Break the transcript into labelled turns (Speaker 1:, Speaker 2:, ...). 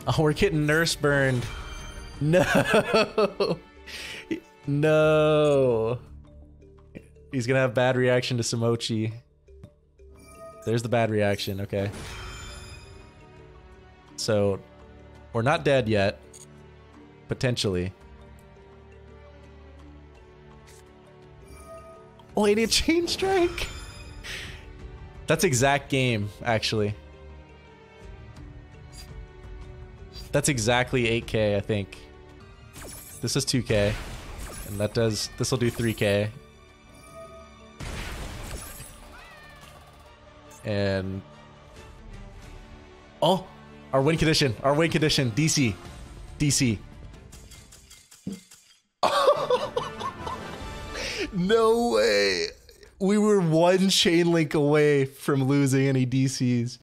Speaker 1: Oh, we're getting nurse burned. No. No. He's gonna have bad reaction to Samochi. There's the bad reaction, okay. So, we're not dead yet. Potentially. Oh, idiot chain strike! That's exact game, actually. That's exactly 8k, I think. This is 2k. And that does... This'll do 3k. And... Oh! Our win condition! Our win condition! DC! DC! No way! We were one chain link away from losing any DCs.